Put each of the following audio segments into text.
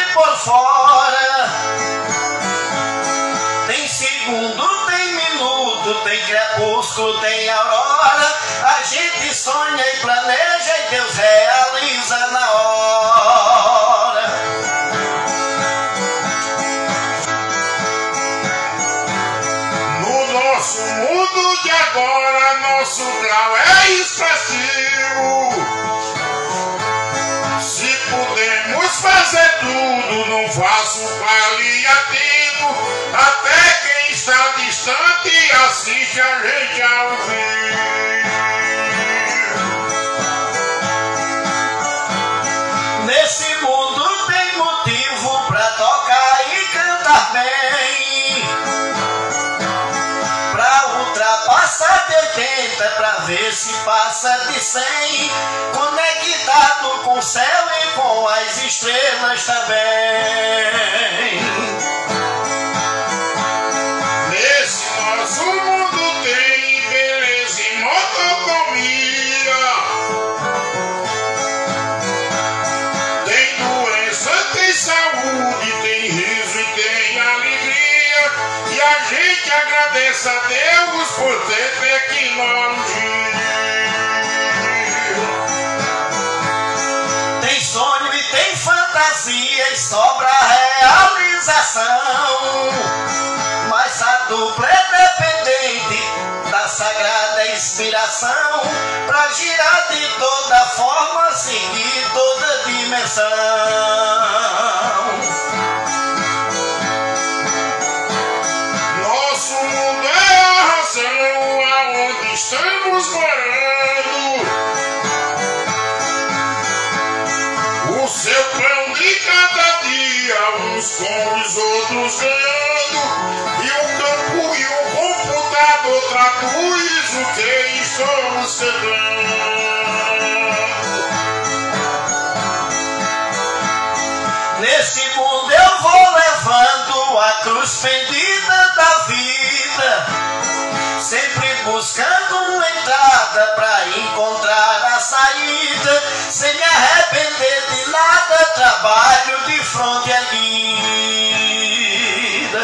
por fora. Tem segundo, tem minuto, tem crepúsculo, tem aurora. A gente sonha e planeja e Deus realiza na hora. No nosso mundo de agora, nosso grau é expressivo. Se podemos fazer tudo, não faço paliativo. Até quem está distante assiste a gente ao vivo. Nesse mundo tem motivo pra tocar e cantar bem, pra ultrapassar de 80, pra ver se passa de 100, conectado com o céu e com as estrelas também. Nesse nosso mundo tem beleza e monotonia. Tem doença, tem saúde, tem riso e tem alegria. E a gente agradece a Deus por ter tecnologia. Tem sonho e tem fantasia e sobra realização, mas a dupla é dependente da sagrada inspiração pra girar de toda forma, seguir toda dimensão. Nosso mundo é a razão aonde estamos morando. O seu plano de cada dia, uns com os outros ganhando. E o campo e o computador traduz o que estamos cantando. Nesse mundo eu vou levando a cruz pendida da vida, sempre buscando uma entrada pra encontrar a saída, sem me arrepender de nada, trabalho de fronte erguida.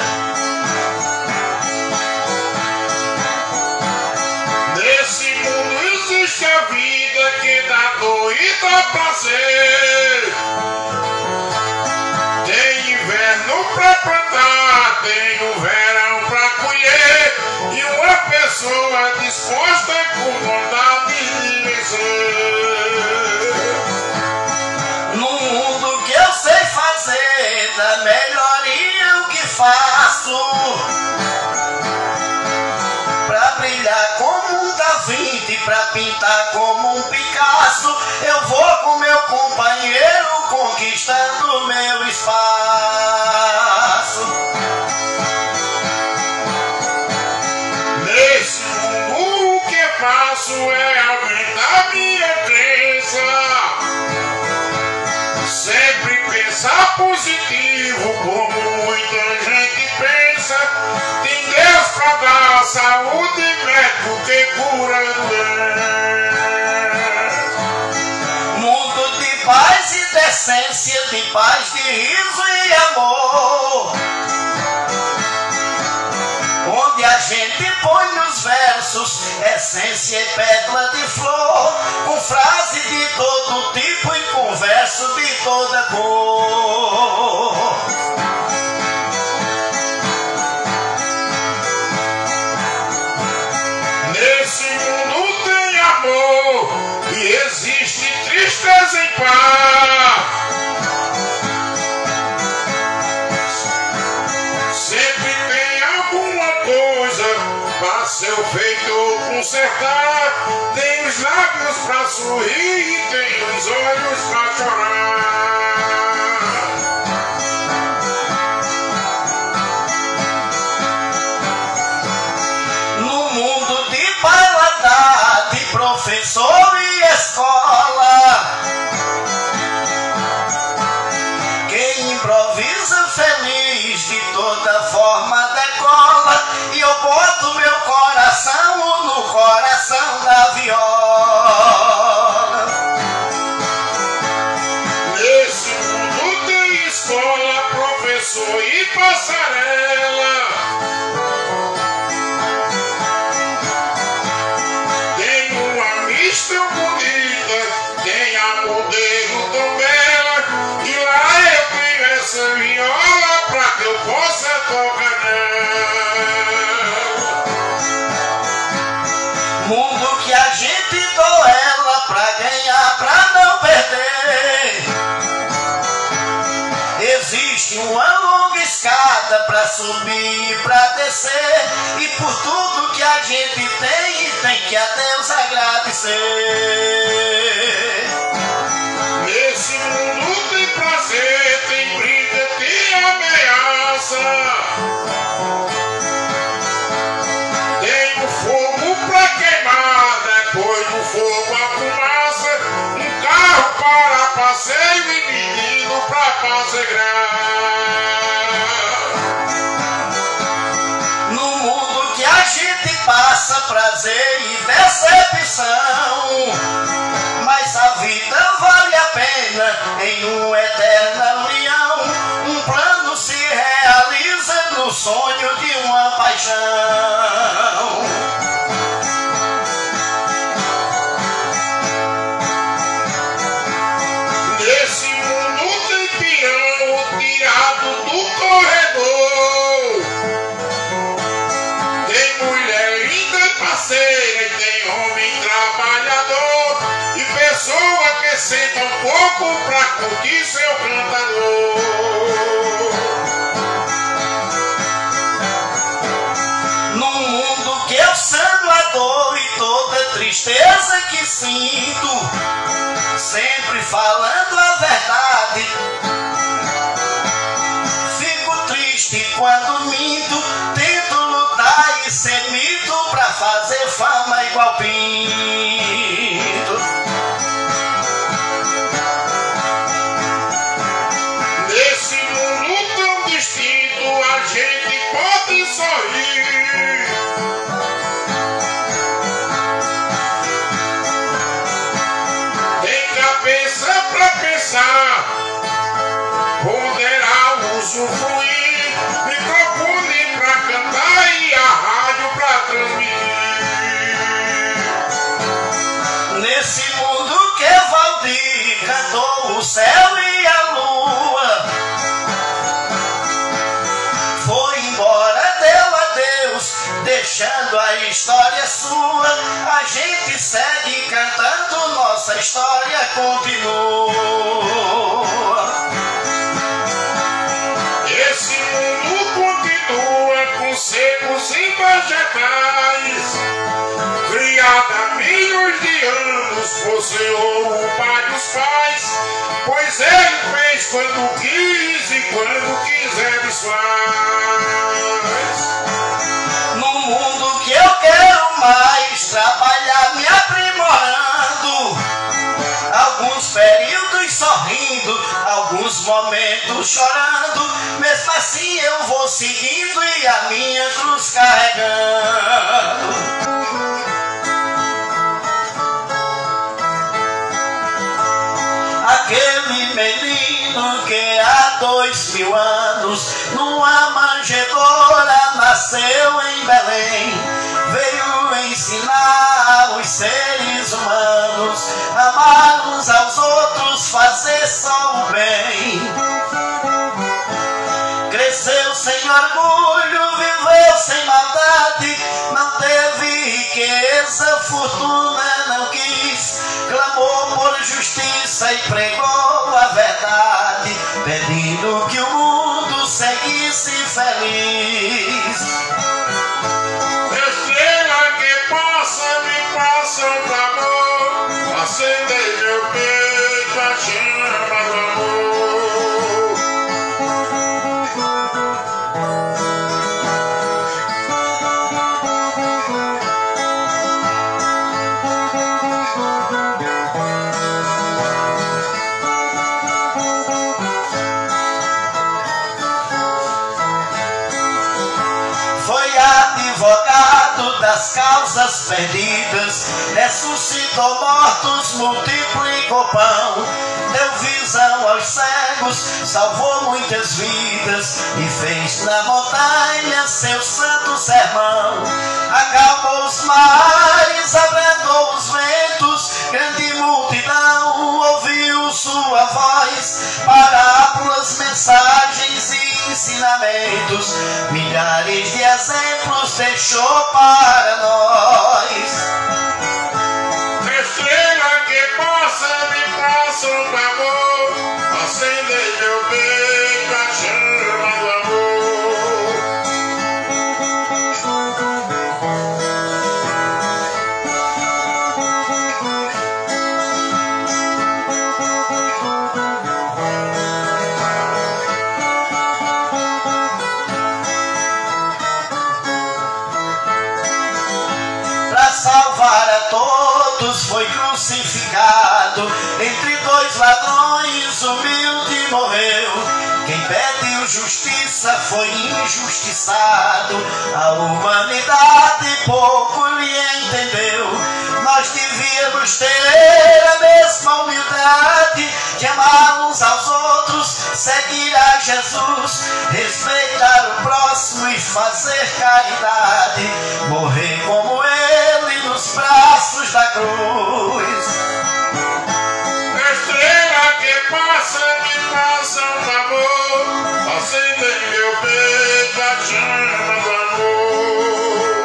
Nesse mundo existe a vida que dá dor e dá prazer. Tem inverno pra plantar, tem o verão pra colher. E uma pessoa disposta com vontade de vencer. No mundo que eu sei fazer, da melhoria o que faço, pra brilhar como um Da Vinci, pra pintar como um Picasso, eu vou com meu companheiro conquistando meu espaço. Nesse mundo o que faço é aumentar minha crença. Sempre pensar positivo, como muita gente pensa. Tem Deus pra dar saúde, médico que cura doença. Mundo de paz e decência, de paz, de riso e amor, onde a gente põe nos versos essência e pétala de flor, com frase de todo tipo e com verso de toda cor. Nesse mundo tem amor e existe tristeza em paz. Sempre tem alguma coisa pra ser feito ou consertar. Tem os lábios pra sorrir e tem os olhos pra chorar. No mundo de paladar, de professor e escola, quem improvisa feliz de toda forma decola, e eu boto meu coração no coração da viola. Nesse mundo tem escola subir e pra descer, e por tudo que a gente tem que a Deus agradecer. Nesse mundo tem prazer, tem briga, tem ameaça. Tem o fogo pra queimar, depois do fogo a fumaça. Um carro para passeio e menino pra apaziguar. No mundo que a gente passa prazer e decepção, mas a vida vale a pena em uma eterna união. Um plano se realiza no sonho de uma paixão. Nesse mundo tem peão tirado do corredor. Tem mulher linda e parceira e tem homem trabalhador. E pessoa que senta um pouco pra curtir seu cantador. Num mundo que eu sano a dor e toda tristeza que sinto, sempre falando a verdade. Fico triste quando minto, tento lutar e ser mito pra fazer fama igual pinto. Nesse mundo tão distinto a gente pode sorrir. Tem cabeça pra pensar, ponderar, usufruir, microfone pra cantar e a rádio pra transmitir. Nesse mundo que Valdir cantou o céu e a lua, foi embora, deu adeus, deixando a história sua. A gente segue cantando, nossa história continua. Esse mundo continua com secos e vegetais, criado há milhões de anos por Senhor, o Pai dos pais, pois Ele fez quando quis e quando quiser desfaz. No mundo que eu quero mais trabalhar me aprimorando, alguns períodos sorrindo, alguns momentos chorando, mesmo assim eu vou seguindo e a minha cruz carregando. Aquele menino que há 2000 anos numa manjedoura nasceu em Belém, veio ensinar aos seres humanos amar uns aos outros, fazer só o bem. Cresceu sem orgulho, viveu sem maldade, não teve riqueza, fortuna não quis, clamou por justiça e pregou a verdade, pedindo que o mundo seguisse feliz. Estrela que possa me passar o amor, acender meu peito a chama do amor. Foi advogado das causas perdidas, ressuscitou mortos, multiplicou pão, deu visão aos cegos, salvou muitas vidas e fez na montanha seu santo sermão. Acalmou os mares, abrandou os ventos, grande multidão ouviu sua voz, parábolas, mensagens e ensinamentos, milhares de exemplos deixou para nós. Estrela que possa me passar o amor, acender meu peito a chama do amor. todos foi crucificado, entre dois ladrões humilde morreu. Quem pediu justiça foi injustiçado, a humanidade pouco lhe entendeu. Nós devíamos ter a mesma humildade de amar uns aos outros, seguir a Jesus, respeitar o próximo e fazer caridade, morrer como ele nos braços da cruz. Estrela que passa, me passa um favor, acende em meu peito a chama do amor.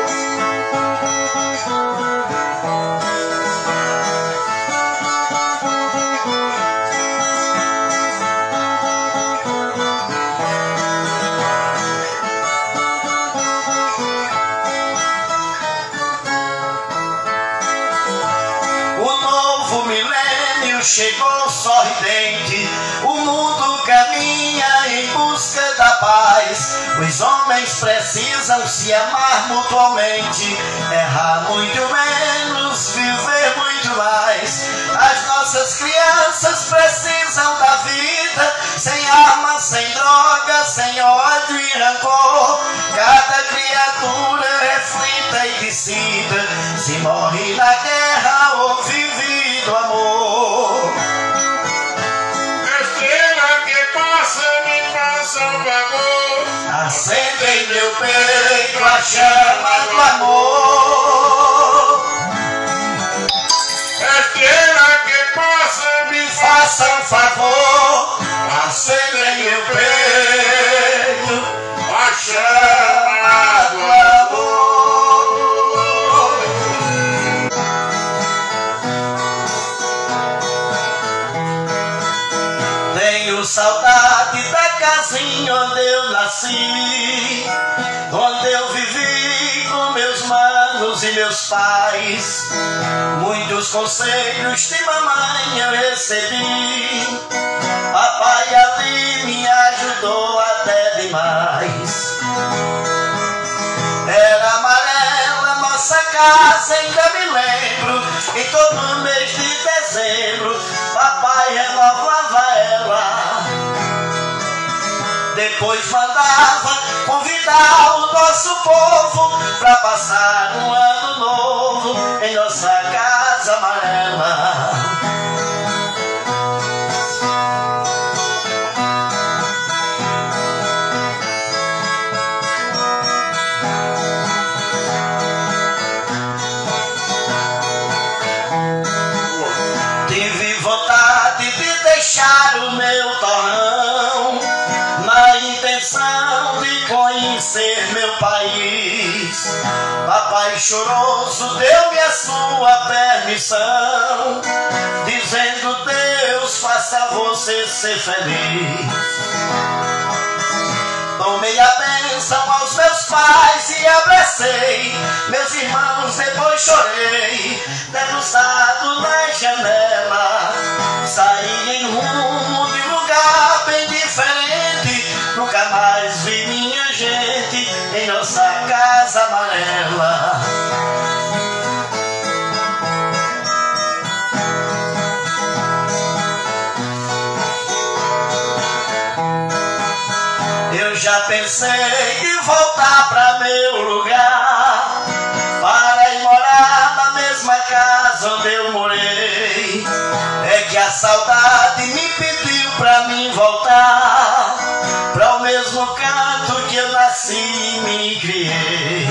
Chegou sorridente, o mundo caminha em busca da paz. Os homens precisam se amar mutuamente, errar muito menos, viver muito mais. As nossas crianças precisam da vida, sem armas, sem drogas, sem ódio e rancor. Cada criatura reflita e decida se morre na guerra ou vive do amor. Estrela que passa, me passa um favor, acende em meu peito a chama do amor. Estrela que passa, me faça um favor, acende em meu peito a chama do amor. Tenho saudade da casinha onde eu nasci, onde eu vivi com meus manos e meus pais. Muitos conselhos de mamãe eu recebi, papai ali me ajudou até demais. Era amarela nossa casa, ainda me lembro, e todo mês de dezembro papai renovava ela. Depois mandava convidar o nosso povo pra passar um ano novo em nossa casa amarela. Tive vontade de deixar o meu torrão, na intenção de conhecer meu país. Papai choroso deu-me a sua permissão, dizendo: Deus faça você ser feliz. Tomei a bênção aos meus pais e abracei meus irmãos, depois chorei, debruçado na janela. Saí em rumo de lugar bem diferente, nunca mais vi minha gente em nossa casa amarela. Eu já pensei em voltar pra meu lugar, para ir morar na mesma casa onde eu morei. É que a saudade me pediu pra mim voltar pra o mesmo canto que eu nasci e me criei.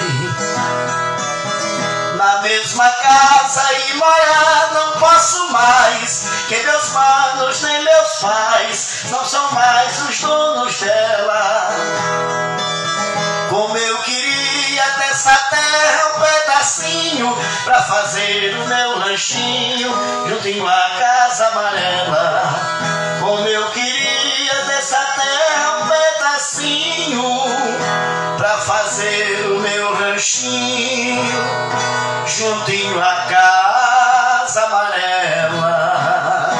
Na mesma casa e morar não posso mais, que meus manos nem meus pais não são mais os donos dela. Como eu queria dessa terra um pedacinho pra fazer o meu lanchinho juntinho à casa amarela. Como eu queria dessa terra um pedacinho pra fazer o meu ranchinho juntinho à casa amarela.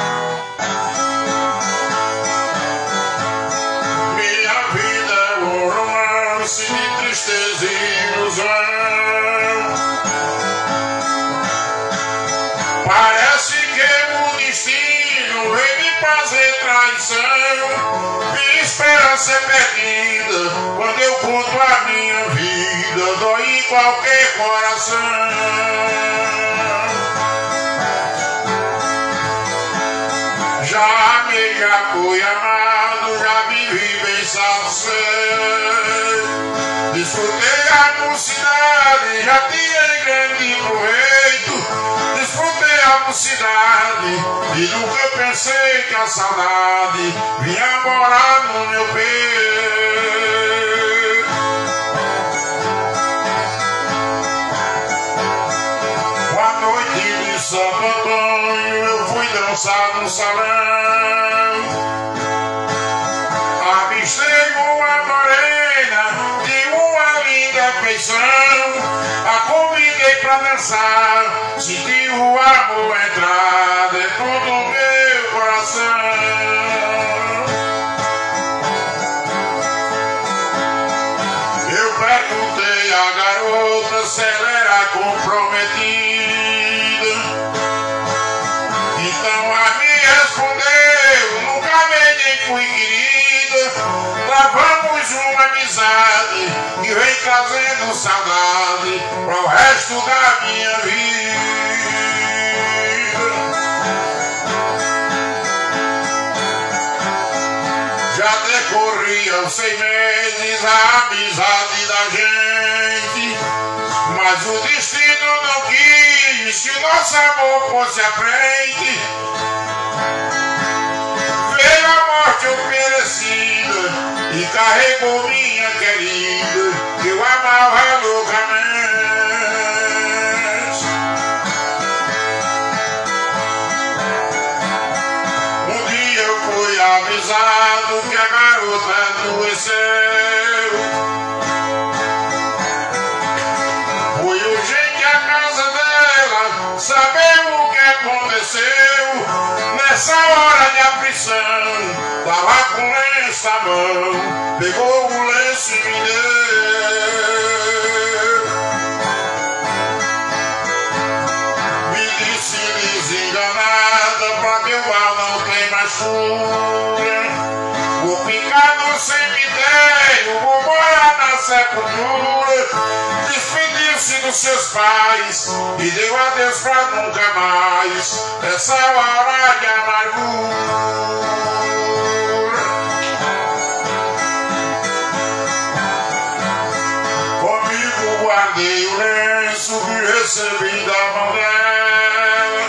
minha vida é um romance de tristeza e ilusão. traição, minha esperança é perdida. Quando eu conto a minha vida, dói em qualquer coração. Já amei, já fui amado, já vivi bem satisfeito. Desfrutei a mocidade, já tinha grande proveito. Desfrutei a mocidade e nunca pensei que a saudade vinha morar no meu peito. Com a noite de Santo Antônio eu fui dançar no salão. Avistei uma morena de uma linda feição. A convidei pra dançar, senti o amor entrar dentro do meu coração. Eu perguntei à garota se ela era comprometida. Então a me respondeu: nunca amei nem fui querida. Travamos uma amizade que vem trazendo saudade para o resto da minha vida. Já decorriam 6 meses a amizade da gente, mas o destino não quis que nosso amor fosse à frente. Veio a morte oferecida e carregou minha querida, que eu amava loucamente. Um dia eu fui avisado que a garota adoeceu. Fui urgente à casa dela saber o que aconteceu. Nessa hora de aflição, tava com lenço na mão, pegou o lenço e me deu. Me disse desenganada, pra meu mal não tem mais cura. Vou ficar no cemitério, vou morar na sepultura. Despediu-se dos seus pais e deu adeus pra nunca mais. Essa hora de amargura. Comigo guardei o lenço que recebi da mão dela,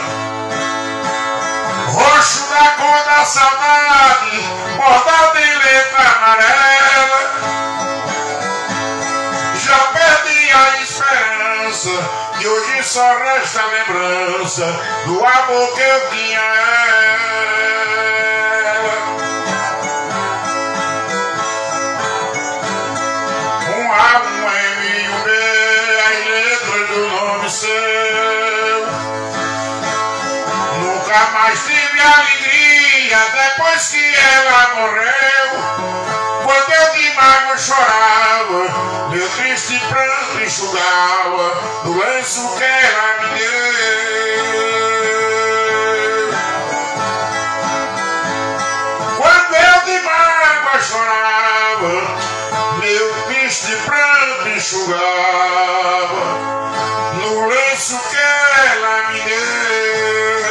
roxo da cor da saudade, bordado em letra amarela. Já perdi a esperança e hoje só resta a lembrança do amor que eu tinha a ela. Um A, um M e um B, as letras do nome seu. Nunca mais tive alegria depois que ela morreu. Quando eu de mágoa chorava, meu triste pranto enxugava do lenço que ela me deu. Quando eu de mágoa chorava, meu triste pranto enxugava no lenço que ela me deu.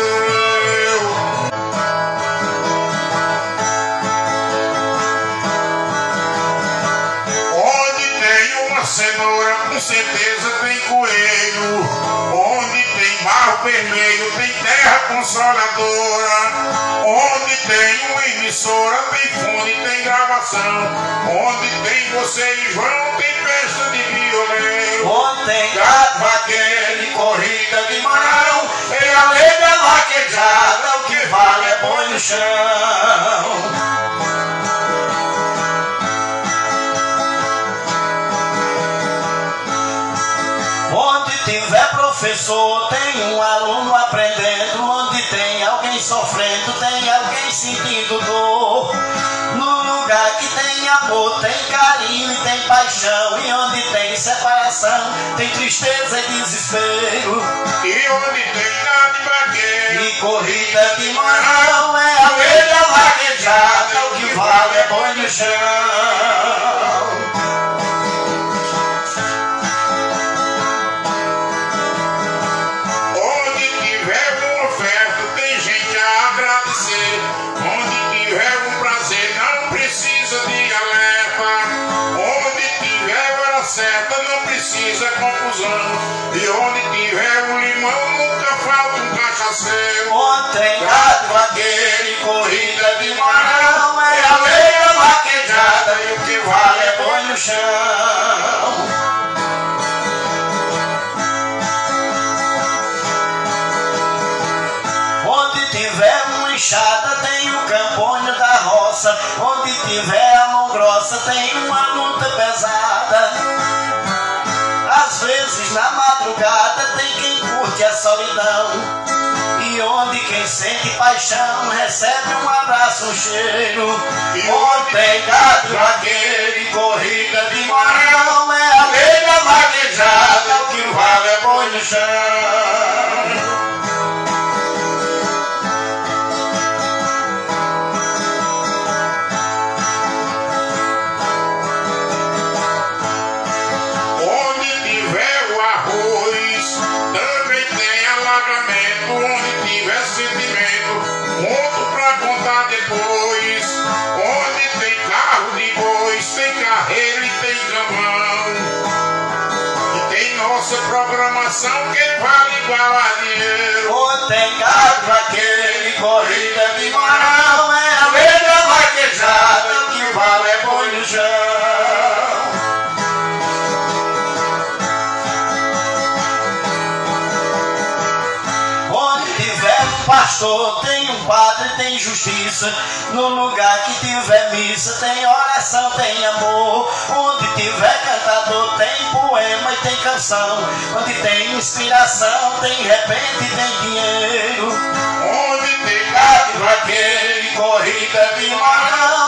Cenoura, com certeza tem coelho. Onde tem barro vermelho, tem terra consoladora. Onde tem uma emissora, tem fundo e tem gravação. Onde tem você e João, tem festa de violeiro. Onde tem gato, vaqueiro e corrida de mão, tem a lei da vaquejada, o que vale é põe no chão. Onde tiver professor, tem um aluno aprendendo. Onde tem alguém sofrendo, tem alguém sentindo dor. No lugar que tem amor, tem carinho e tem paixão. E onde tem separação, tem tristeza e desespero. E onde tem gado e vaqueiro e corrida de mão, é a velha vaquejada. vaquejada, o que vale é boi no chão. Onde tiver uma oferta, tem gente a agradecer. Onde tiver um prazer, não precisa de alerta. Onde tiver hora certa, não precisa confusão. E onde tiver um limão, nunca falta um cachaceiro. Onde tem gado, vaqueiro e corrida de morão, é a meia vaquejada e o que vale é boi no chão. Onde tiver uma enxada, tem o camponho da roça. Onde tiver a mão grossa, tem uma luta pesada. Às vezes na madrugada tem quem curte a solidão. E onde quem sente paixão recebe um abraço, um cheiro. Onde tem gado, vaqueiro e corrida de morão, é a meia vaquejada, o que vale é boi no chão. Onde tiver sentimento, conto pra contar depois. Onde tem carro de bois, tem carreira e tem gamão. E tem nossa programação que vale igual a dinheiro. Onde tem gado, vaqueiro e corrida de morão, é a meia vaquejada, o que vale é boi no chão. Pastor, tem um padre, tem justiça. No lugar que tiver missa, tem oração, tem amor. Onde tiver cantador, tem poema e tem canção. Onde tem inspiração, tem repente e tem dinheiro. Onde tem gado, vaqueiro e corrida de morão,